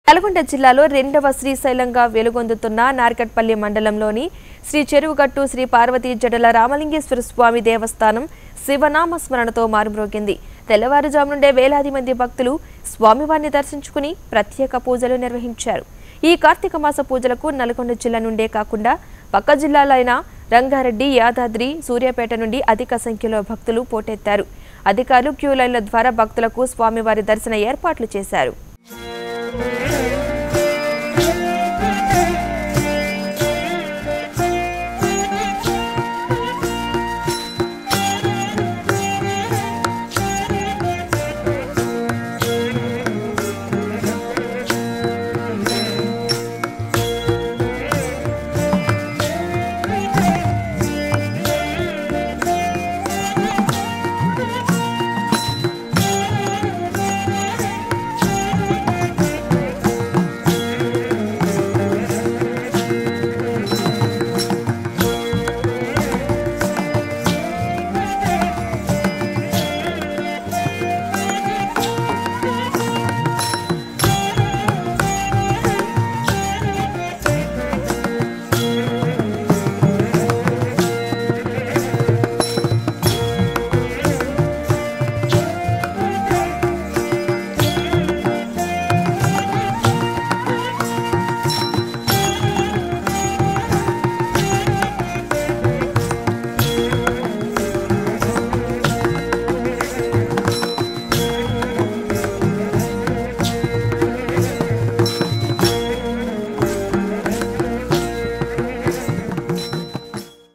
నల్గొండ జిల్లాలో రెండవ శ్రీశైలంగా వెలుగొందుతున్న నార్కట్పల్లి మండలంలోని శ్రీ చెరువుగట్టు శ్రీ పార్వతీ జడల రామలింగేశ్వర స్వామి దేవస్థానం శివనామ స్మరణతో మారుమ్రోగింది. తెల్లవారుజాము నుండే వేలాది మంది భక్తులు స్వామివారిని దర్శించుకుని ప్రత్యేక పూజలు నిర్వహించారు. ఈ కార్తీక మాస పూజలకు నల్గొండ జిల్లా నుండే కాకుండా పక్క జిల్లాలైన రంగారెడ్డి, యాదాద్రి, సూర్యాపేట నుండి అధిక సంఖ్యలో భక్తులు పోటెత్తారు. అధికారులు క్యూ లైన్ల ద్వారా భక్తులకు స్వామివారి దర్శన ఏర్పాట్లు చేశారు.